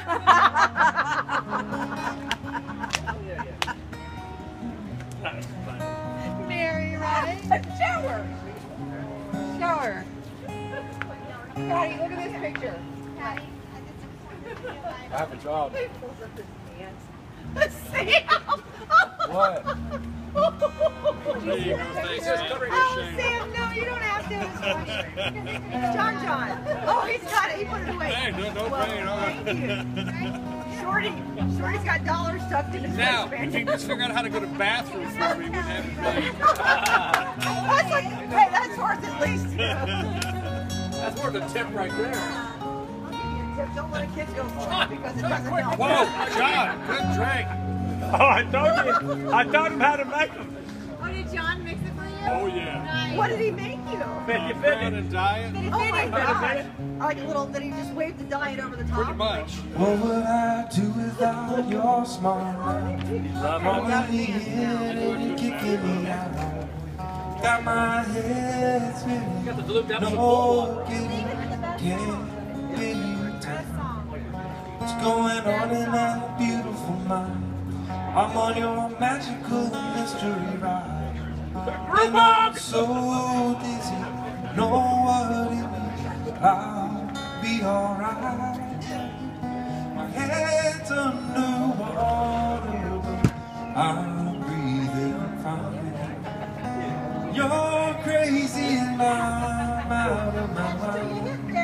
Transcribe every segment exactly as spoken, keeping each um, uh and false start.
Mary, right? Shower. Shower. Patty, look at this picture. Patty. I have a job. He pulls up his pants. Sam! What? Oh, There you go. Thanks, man. Sam, no, you don't have to. It's John John. Oh, he's got it. He put it away. Hey, don't, don't bring it on. Thank you. Shorty. Shorty's got dollars tucked in his Now, if waistband. you can just figure out how to go to the bathroom for me, we'd have it made. That's like, hey, that's worth at least. That's worth a tip right there. Don't let a kid go for it because it doesn't help. Whoa, John, good drink. Oh, I told you. I taught him how to make them. Oh, did John mix it for you? Oh, yeah. Nice. What did he make you? fifty Bread fifty. and diet, Oh my gosh. Like a little, did he just wave the diet over the top? pretty much. What would I do without your smart mouth? Calling me in and kicking me out. Got my head spinning. Got the blue down the No ball. getting, can't pin you down. What's going on in that beautiful mind? I'm on your magical mystery ride. And I'm so dizzy, know what it means. I'll be alright. My head's underwater, but I'm breathing fine. You're crazy and I'm out of my mind.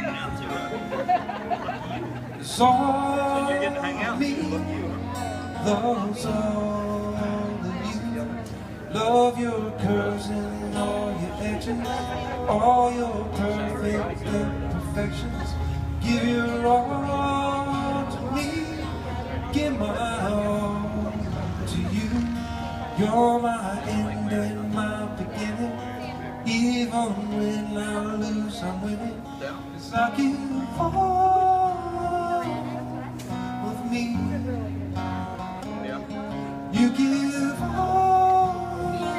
It's all me, love's all of you. Love your curves and all your edges, all your perfect imperfections. Give your all to me, give my all to you. You're my end and my beginning. Even when I lose, I'm winning. 'Cause I give all of me. You give all of you.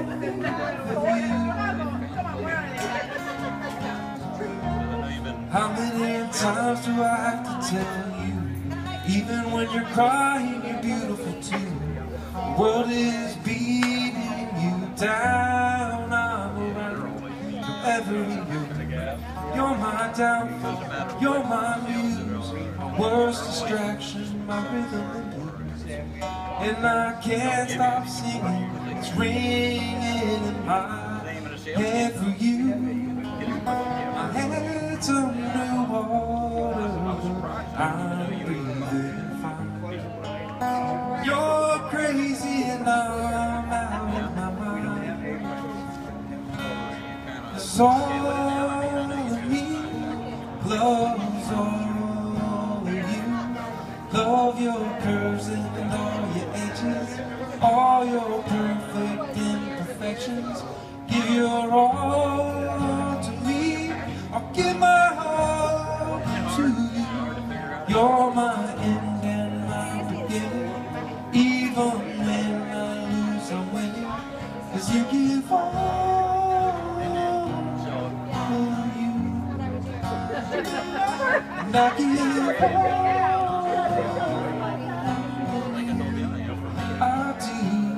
How many times do I have to tell you? Even when you're crying, you're beautiful too. The world is beating you down. I'm around every you. You're my downfall, you're my muse, my worst distraction, my rhythm and blues. And I can't stop singing, it's ringing in my head for you. My head's underwater, I'm breathing fine. You're crazy and I'm out of my mind. It's all of me, love's all of you. Love your curves and all your edges, all your perfect imperfections. Give your all to me, I'll give my all to you. You're my end and my beginning. Even when I lose, I'm winning. 'Cause you give all of you, and I give all I do.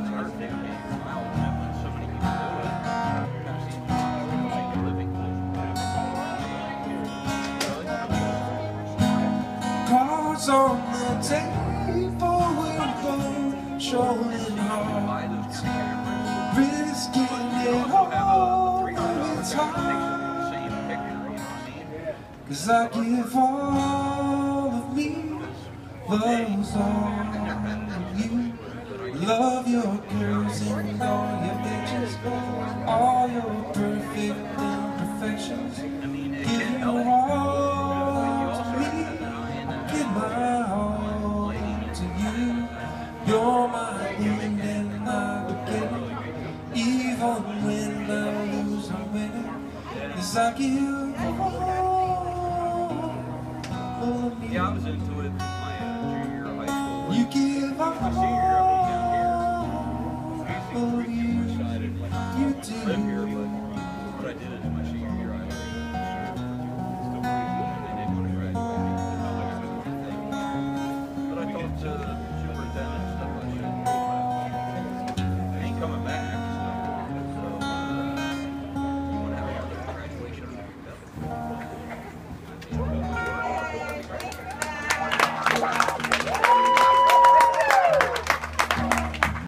Cards on the table, we'll go showing hearts, risking it all, it's hard. 'Cause I give all of me, love's all of you. Love your curves and all your edges, all your perfect imperfections. Give your all to me, give my all to you. You're my end and my beginning. Even when I lose, I'm winning. 'Cause I give all of me. Yeah, I was into it my uh, junior year of high school. You give all of